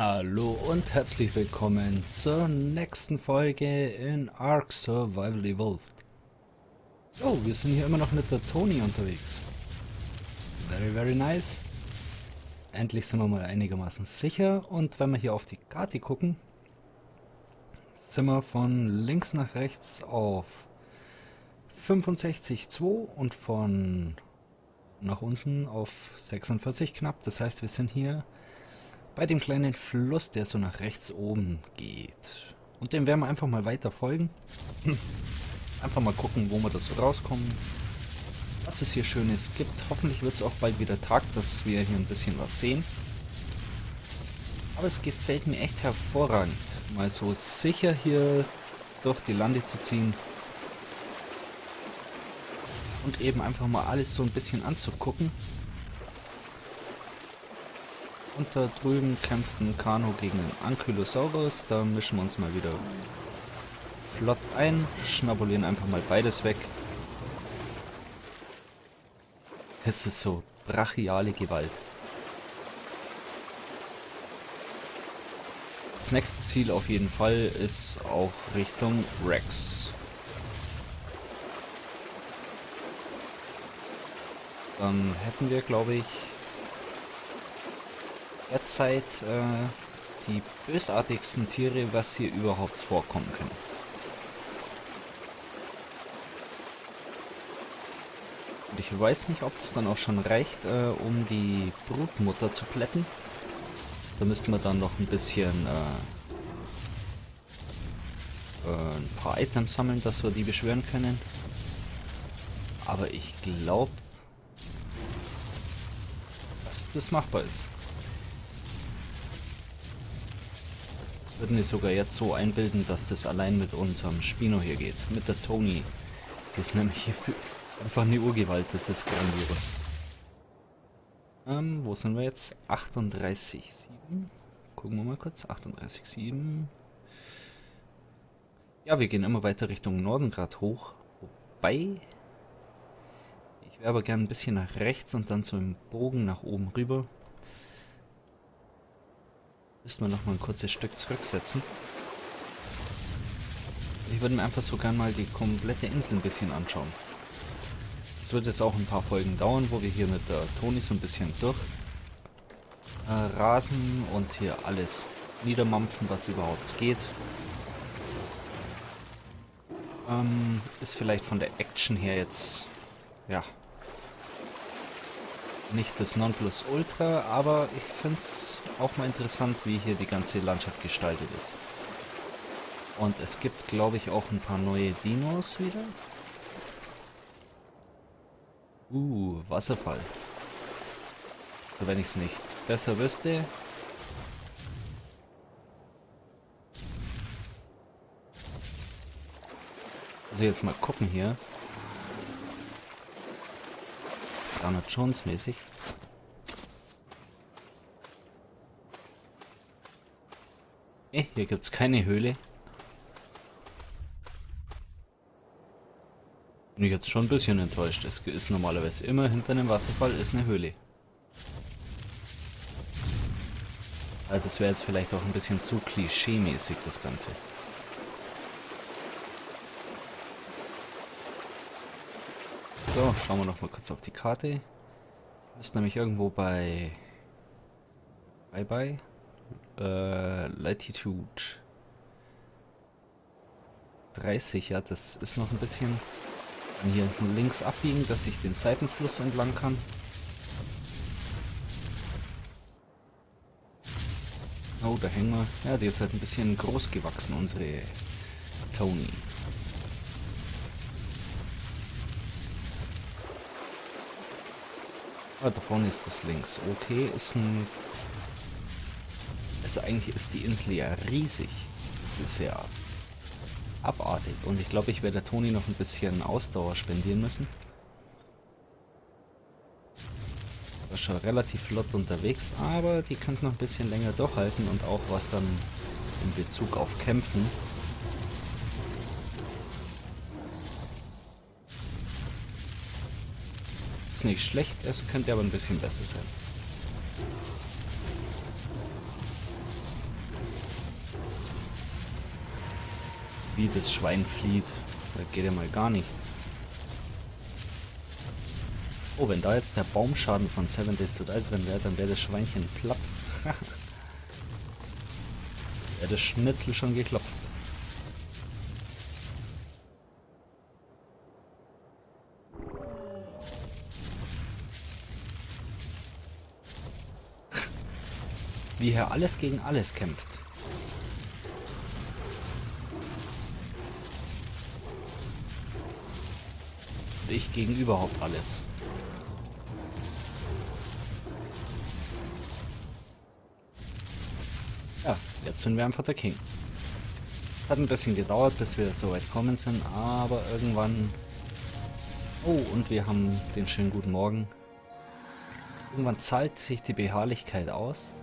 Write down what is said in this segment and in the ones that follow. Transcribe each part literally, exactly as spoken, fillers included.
Hallo und herzlich willkommen zur nächsten Folge in Ark Survival Evolved. Oh, wir sind hier immer noch mit der Toni unterwegs. Very, very nice. Endlich sind wir mal einigermaßen sicher und wenn wir hier auf die Karte gucken, sind wir von links nach rechts auf fünfundsechzig Komma zwei und von nach unten auf sechsundvierzig knapp. Das heißt, wir sind hier bei dem kleinen Fluss, der so nach rechts oben geht. Und dem werden wir einfach mal weiter folgen. Einfach mal gucken, wo wir da so rauskommen. Was es hier Schönes gibt. Hoffentlich wird es auch bald wieder Tag, dass wir hier ein bisschen was sehen. Aber es gefällt mir echt hervorragend, mal so sicher hier durch die Lande zu ziehen. Und eben einfach mal alles so ein bisschen anzugucken. Und da drüben kämpft ein Kano gegen einen Ankylosaurus. Da mischen wir uns mal wieder flott ein. Schnabulieren einfach mal beides weg. Es ist so brachiale Gewalt. Das nächste Ziel auf jeden Fall ist auch Richtung Rex. Dann hätten wir, glaube ich, derzeit äh, die bösartigsten Tiere, was hier überhaupt vorkommen können. Und ich weiß nicht, ob das dann auch schon reicht, äh, um die Brutmutter zu plätten. Da müssten wir dann noch ein bisschen äh, äh, ein paar Items sammeln, dass wir die beschwören können. Aber ich glaube, dass das machbar ist. Würden wir sogar jetzt so einbilden, dass das allein mit unserem Spino hier geht. Mit der Toni. Die ist nämlich einfach eine Urgewalt. Das ist grandios. Ähm, wo sind wir jetzt? achtunddreißig Komma sieben. Gucken wir mal kurz. achtunddreißig Komma sieben. Ja, wir gehen immer weiter Richtung Norden gerade hoch. Wobei... Ich wäre aber gerne ein bisschen nach rechts und dann so im Bogen nach oben rüber. Müssen wir noch mal ein kurzes Stück zurücksetzen. Ich würde mir einfach so gern mal die komplette Insel ein bisschen anschauen. Es wird jetzt auch ein paar Folgen dauern, wo wir hier mit der Toni so ein bisschen durch äh, rasen und hier alles niedermampfen, was überhaupt geht. Ähm, ist vielleicht von der Action her jetzt, ja, nicht das Nonplusultra, aber ich finde es auch mal interessant, wie hier die ganze Landschaft gestaltet ist. Und es gibt, glaube ich, auch ein paar neue Dinos wieder. Uh, Wasserfall. So, wenn ich es nicht besser wüsste. Also jetzt mal gucken hier. Indiana Jones mäßig. Eh, hier gibt es keine Höhle. Bin ich jetzt schon ein bisschen enttäuscht. Es ist normalerweise immer hinter einem Wasserfall ist eine Höhle. Also das wäre jetzt vielleicht auch ein bisschen zu klischee-mäßig, das Ganze. So, schauen wir noch mal kurz auf die Karte. Ist nämlich irgendwo bei... Bye bye. Äh, Latitude dreißig, ja, das ist noch ein bisschen... Hier hinten links abbiegen, dass ich den Seitenfluss entlang kann. Oh, da hängen wir. Ja, die ist halt ein bisschen groß gewachsen, unsere Toni. Ah, da vorne ist das links. Okay, ist ein... Also eigentlich ist die Insel ja riesig. Das ist ja abartig. Und ich glaube, ich werde der Toni noch ein bisschen Ausdauer spendieren müssen. War schon relativ flott unterwegs, aber die könnte noch ein bisschen länger durchhalten und auch was dann in Bezug auf Kämpfen. Ist nicht schlecht, es könnte aber ein bisschen besser sein. wie das Schwein flieht. Das geht ja mal gar nicht. Oh, wenn da jetzt der Baumschaden von Seven Days to Die drin wäre, dann wäre das Schweinchen platt. Wäre das Schnitzel schon geklopft. Wie hier alles gegen alles kämpft. Und ich gegen überhaupt alles. Ja, jetzt sind wir einfach der King. Hat ein bisschen gedauert, bis wir so weit gekommen sind, aber irgendwann... Oh, und wir haben den schönen guten Morgen. Irgendwann zahlt sich die Beharrlichkeit aus.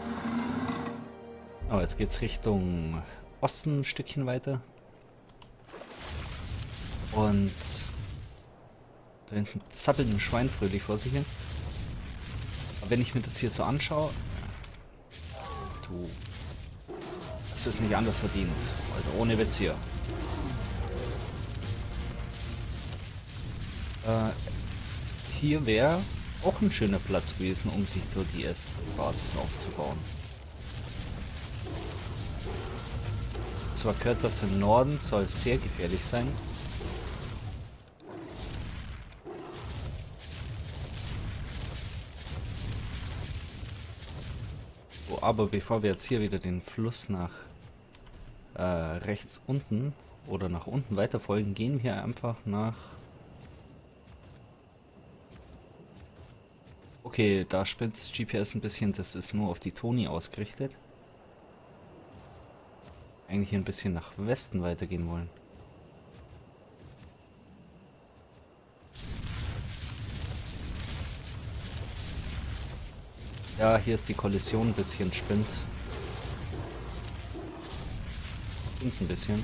Aber jetzt geht's Richtung Osten ein Stückchen weiter. Und da hinten zappelt ein Schwein fröhlich vor sich hin. Aber wenn ich mir das hier so anschaue, du, das ist nicht anders verdient. Also ohne Witz hier. Äh, hier wäre auch ein schöner Platz gewesen, um sich so die erste Basis aufzubauen. Zwar gehört das im Norden, soll sehr gefährlich sein. Oh, aber bevor wir jetzt hier wieder den Fluss nach äh, rechts unten oder nach unten weiter folgen, gehen wir einfach nach... Okay, da spinnt das G P S ein bisschen, das ist nur auf die Toni ausgerichtet. Eigentlich ein bisschen nach Westen weitergehen wollen. Ja, hier ist die Kollision ein bisschen spinnt. Spinnt ein bisschen.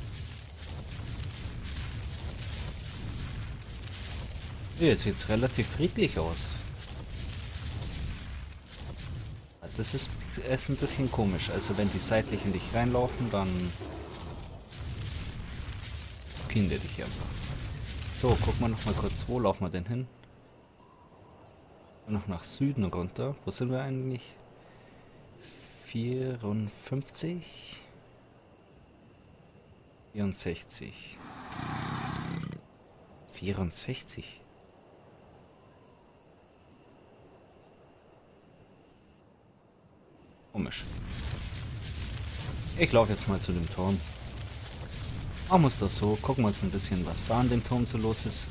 Ja, jetzt sieht es relativ friedlich aus. Das ist, ist ein bisschen komisch. Also wenn die seitlich in dich reinlaufen, dann killen die dich einfach. So, gucken wir noch mal kurz, wo laufen wir denn hin? Noch nach Süden runter. Wo sind wir eigentlich? vierundfünfzig? vierundsechzig. vierundsechzig. Komisch. Ich laufe jetzt mal zu dem Turm. Machen wir es doch so. Gucken wir uns ein bisschen, was da an dem Turm so los ist.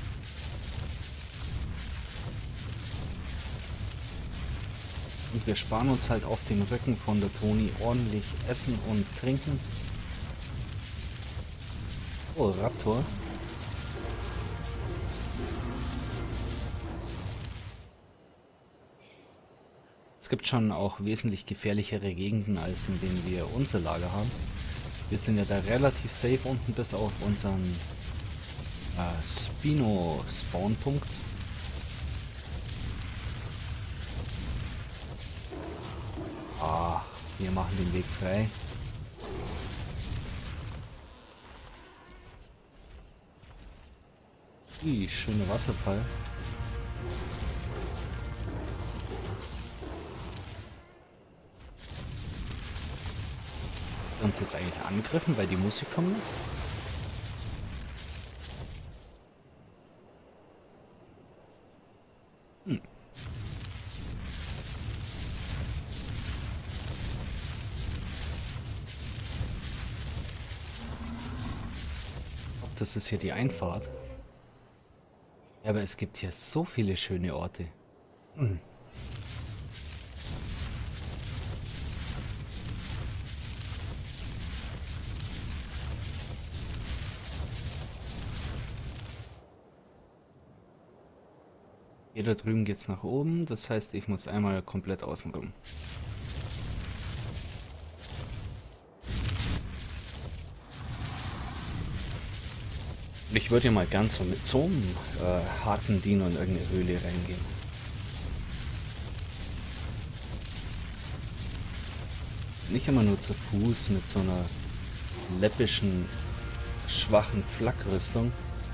Und wir sparen uns halt auf dem Rücken von der Toni ordentlich Essen und Trinken. Oh, Raptor. Es gibt schon auch wesentlich gefährlichere Gegenden, als in denen wir unser Lager haben. Wir sind ja da relativ safe unten bis auf unseren äh, Spino-Spawn-Punkt. Ah, wir machen den Weg frei. Ui, schöner Wasserfall. Uns jetzt eigentlich angegriffen, weil die Musik kommen ist? Hm. Das ist hier die Einfahrt. Ja, aber es gibt hier so viele schöne Orte. Hm. Hier da drüben geht's nach oben, das heißt, ich muss einmal komplett außen rum. Ich würde ja mal ganz so mit so einem äh, harten Dino in irgendeine Höhle reingehen. Nicht immer nur zu Fuß mit so einer läppischen, schwachen Flakrüstung.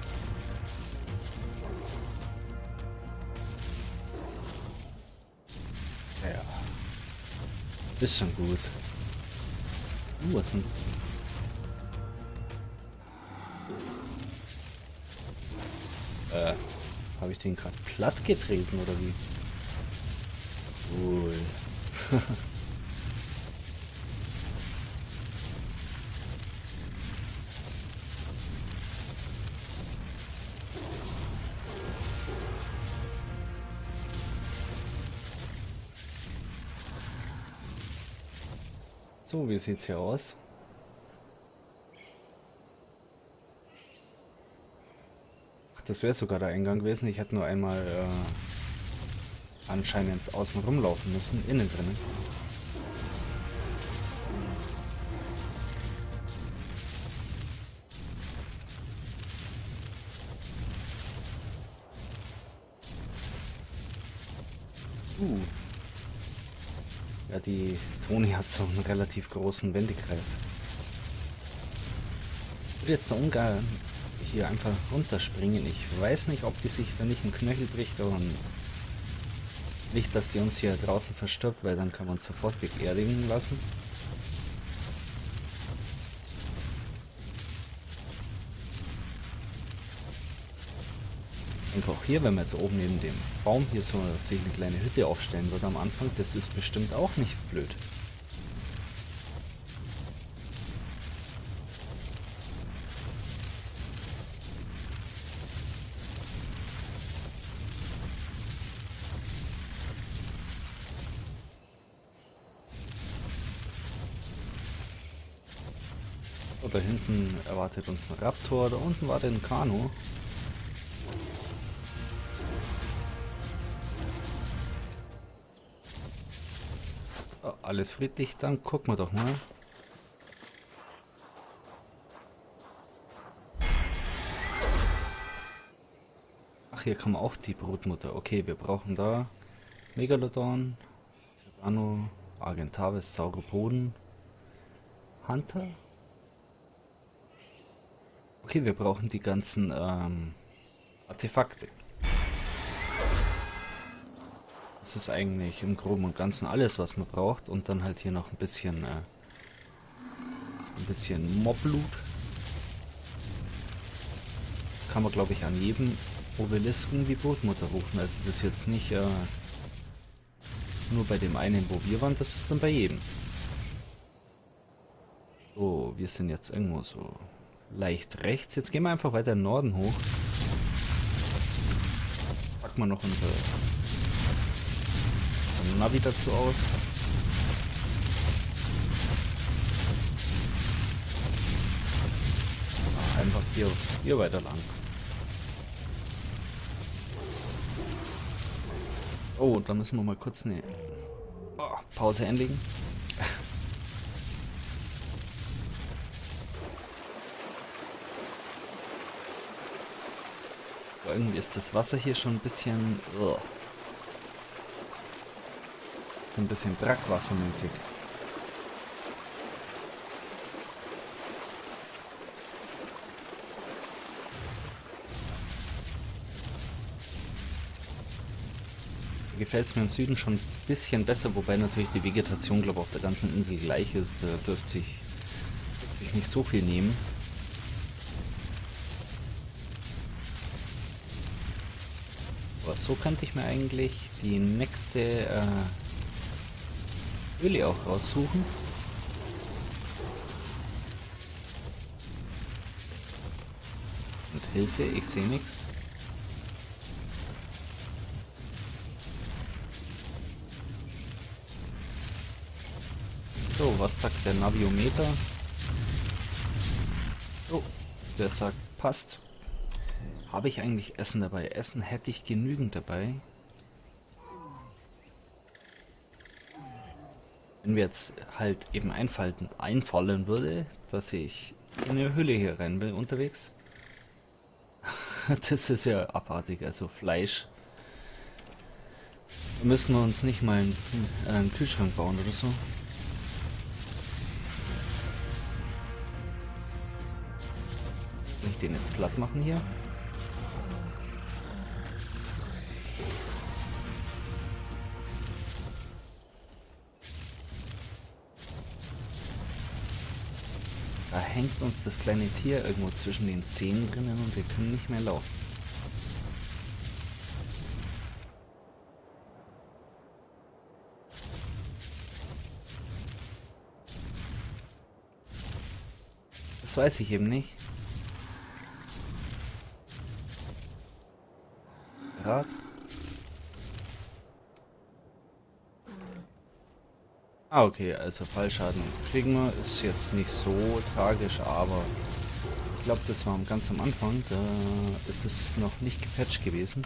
Ja, ist schon gut. Uh, was denn? Äh, habe ich den gerade platt getreten oder wie? Cool. So, wie sieht's hier aus? Ach, das wäre sogar der Eingang gewesen. Ich hätte nur einmal äh, anscheinend außen rumlaufen müssen, innen drinnen. Uh. Ja, die Toni hat so einen relativ großen Wendekreis. Ich würde jetzt so ungern hier einfach runterspringen. Ich weiß nicht, ob die sich da nicht einen Knöchel bricht und nicht, dass die uns hier draußen verstirbt, weil dann kann man uns sofort beerdigen lassen. Ich denke auch hier, wenn man jetzt oben neben dem Baum hier so sich eine kleine Hütte aufstellen würde am Anfang, das ist bestimmt auch nicht blöd. So, da hinten erwartet uns ein Raptor, da unten war ein Kanu. Oh, alles friedlich, dann gucken wir doch mal. Ach, hier kann man auch die Brutmutter. Okay, wir brauchen da Megalodon, Tyranno, Argentavis, Sauropoden, Hunter. Okay, wir brauchen die ganzen ähm, Artefakte. Das ist eigentlich im Groben und Ganzen alles, was man braucht. Und dann halt hier noch ein bisschen, äh, ein bisschen Mobblut. Kann man, glaube ich, an jedem Obelisken die Brutmutter rufen. Also das ist jetzt nicht äh, nur bei dem einen, wo wir waren, das ist dann bei jedem. So, wir sind jetzt irgendwo so leicht rechts. Jetzt gehen wir einfach weiter in den Norden hoch. Packen wir noch unser, unser Navi dazu aus. Ah, einfach hier, hier weiter lang. Oh, da müssen wir mal kurz eine oh, Pause einlegen. Irgendwie ist das Wasser hier schon ein bisschen... Oh, so ein bisschen brackwassermäßig. Gefällt es mir im Süden schon ein bisschen besser, wobei natürlich die Vegetation, glaube ich, auf der ganzen Insel gleich ist. Da dürfte sich, dürfte sich nicht so viel nehmen. Aber so könnte ich mir eigentlich die nächste äh, Höhle auch raussuchen. Und Hilfe, ich sehe nichts. So, was sagt der Naviometer? Oh, der sagt, passt. Habe ich eigentlich Essen dabei? Essen hätte ich genügend dabei. Wenn mir jetzt halt eben einfallen, einfallen würde, dass ich in eine Höhle hier rein will unterwegs. Das ist ja abartig, also Fleisch. Da müssen wir uns nicht mal einen, einen Kühlschrank bauen oder so. den jetzt platt machen hier. Da hängt uns das kleine Tier irgendwo zwischen den Zähnen drinnen und wir können nicht mehr laufen. Das weiß ich eben nicht. Rad. Ah, okay, also Fallschaden kriegen wir, ist jetzt nicht so tragisch, aber ich glaube, das war ganz am Anfang, da ist es noch nicht gepatcht gewesen.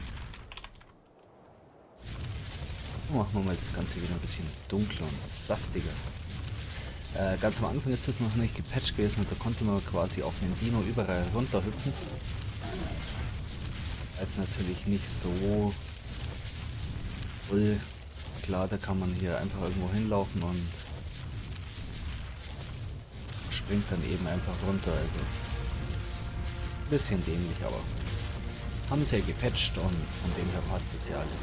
Machen wir mal das Ganze wieder ein bisschen dunkler und saftiger. Äh, ganz am Anfang ist das noch nicht gepatcht gewesen und da konnte man quasi auf den Dino überall runterhüpfen. Als natürlich nicht so voll. Klar, da kann man hier einfach irgendwo hinlaufen und springt dann eben einfach runter. Also ein bisschen dämlich, aber haben sie ja gepatcht und von dem her passt das ja alles.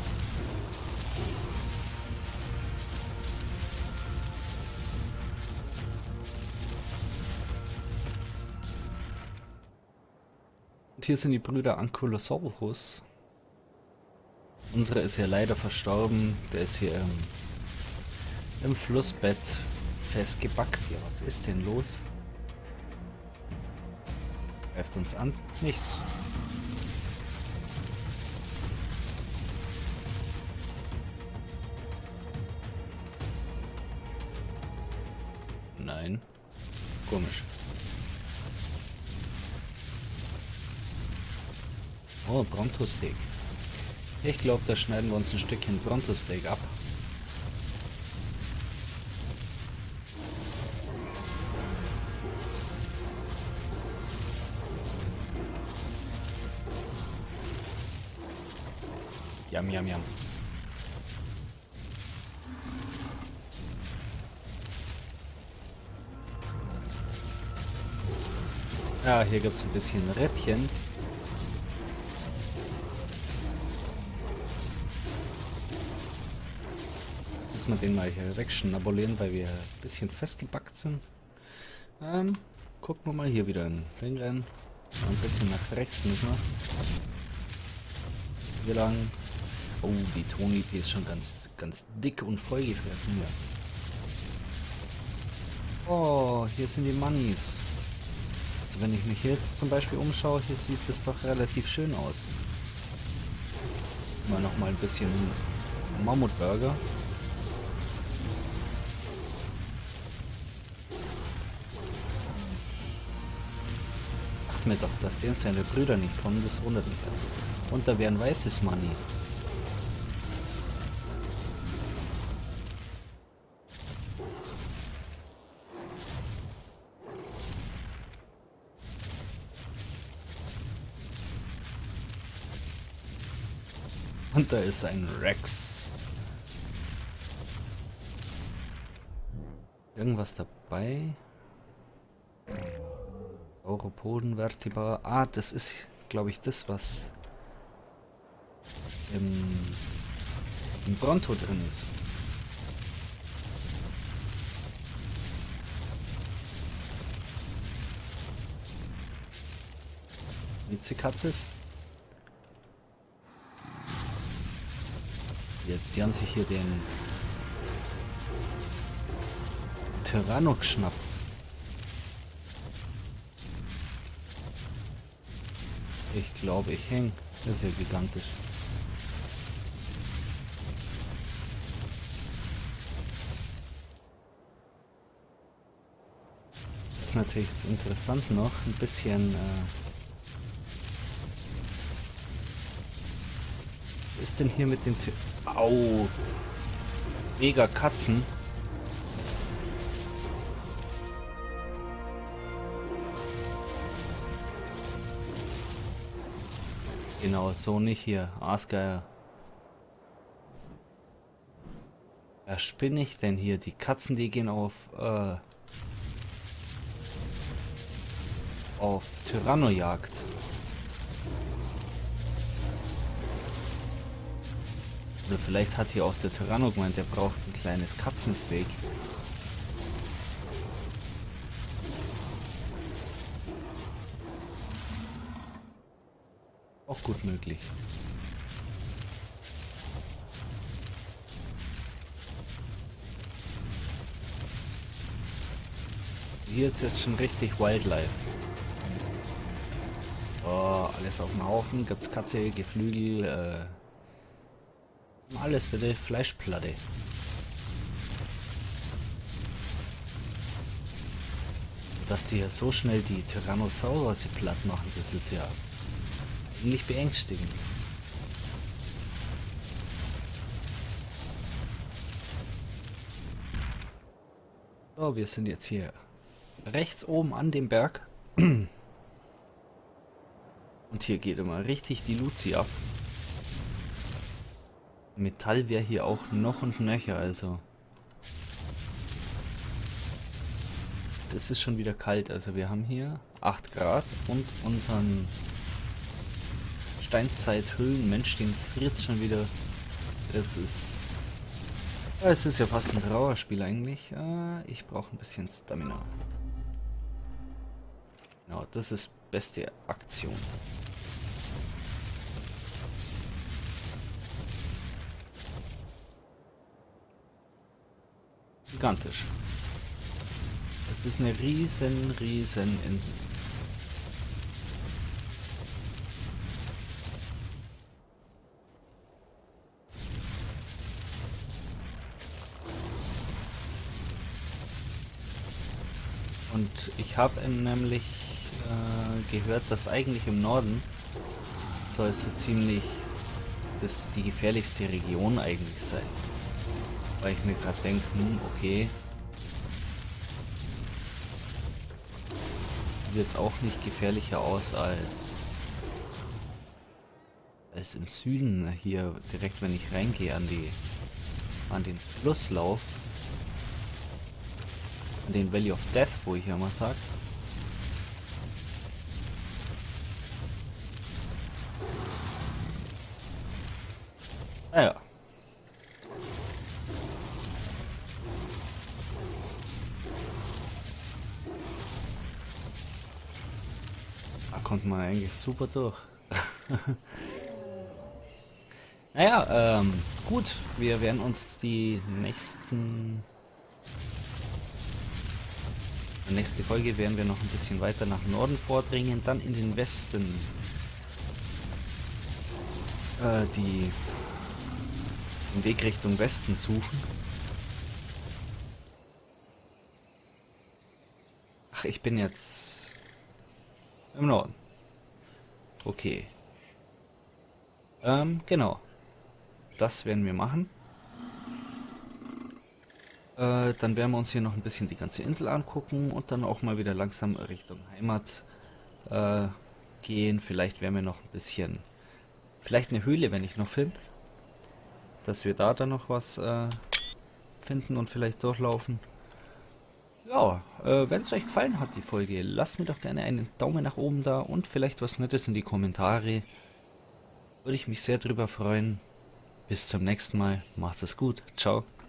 Und hier sind die Brüder Ankylosaurus. Unsere ist ja leider verstorben. Der ist hier im, im Flussbett festgebackt. Ja, was ist denn los? Greift uns an? Nichts. Nein. Komisch. Oh, Brontosteak. Ich glaube, da schneiden wir uns ein Stückchen Brontosteak ab. Yum, yum, yum. Ja, hier gibt es ein bisschen Räppchen. Müssen wir den mal hier wegschnabulieren, weil wir ein bisschen festgebackt sind. Ähm, gucken wir mal hier wieder in den rein. Ein bisschen nach rechts müssen wir. Hier lang. Oh, die Toni, die ist schon ganz, ganz dick und vollgefressen hier. Oh, hier sind die Moneys. Also wenn ich mich jetzt zum Beispiel umschaue, hier sieht es doch relativ schön aus. Mal noch mal ein bisschen Mammutburger. Mir doch, dass der und seine Brüder nicht kommen, das wundert mich also. Und da wäre ein weißes Money. Und da ist ein Rex. Irgendwas dabei? Sauropoden, Vertebra. Ah, das ist, glaube ich, das, was im, im Bronto drin ist. Witzekatzes. Jetzt, die haben sich hier den Tyranno geschnappt. Ich glaube, ich hänge. Das ist ja gigantisch. Das ist natürlich jetzt interessant noch. Ein bisschen... Äh Was ist denn hier mit den... Ty Au! Mega Katzen. Genau, so nicht hier. Aasgeier. Was spinne ich denn hier? Die Katzen, die gehen auf... Äh auf Tyranno-Jagd. Oder vielleicht hat hier auch der Tyranno gemeint, der braucht ein kleines Katzensteak. Auch gut möglich. Hier ist jetzt schon richtig Wildlife. Oh, alles auf dem Haufen. Gibt's Katze, Geflügel, äh, alles bitte Fleischplatte. Dass die ja so schnell die Tyrannosaurus hier platt machen, das ist ja ziemlich beängstigend. So, wir sind jetzt hier rechts oben an dem Berg. Und hier geht immer richtig die Luzi ab. Metall wäre hier auch noch und nöcher, also. Das ist schon wieder kalt, also wir haben hier acht Grad und unseren Steinzeit-Höhlenmensch, den friert schon wieder. Das ist. Es ist ja fast ein Trauerspiel eigentlich. Ich brauche ein bisschen Stamina. Genau, das ist beste Aktion. Gigantisch. Das ist eine riesen, riesen Insel. Und ich habe nämlich äh, gehört, dass eigentlich im Norden soll so ziemlich das, die gefährlichste Region eigentlich sein. Weil ich mir gerade denke, hm, okay, sieht jetzt auch nicht gefährlicher aus als, als im Süden hier direkt, wenn ich reingehe an die an den Flusslauf, an den Valley of Death, wo ich ja mal sag. Naja. Da kommt man eigentlich super durch. Naja, ähm, gut. Wir werden uns die nächsten... Die nächste Folge werden wir noch ein bisschen weiter nach Norden vordringen, dann in den Westen. Äh, die... den Weg Richtung Westen suchen. Ach, ich bin jetzt im Norden. Okay. Ähm, genau. Das werden wir machen. Äh, dann werden wir uns hier noch ein bisschen die ganze Insel angucken und dann auch mal wieder langsam Richtung Heimat äh, gehen. Vielleicht werden wir noch ein bisschen... Vielleicht eine Höhle, wenn ich noch finde. Dass wir da dann noch was äh, finden und vielleicht durchlaufen. Ja, äh, wenn es euch gefallen hat, die Folge, lasst mir doch gerne einen Daumen nach oben da und vielleicht was Nettes in die Kommentare. Würde ich mich sehr drüber freuen. Bis zum nächsten Mal. Macht's es gut. Ciao.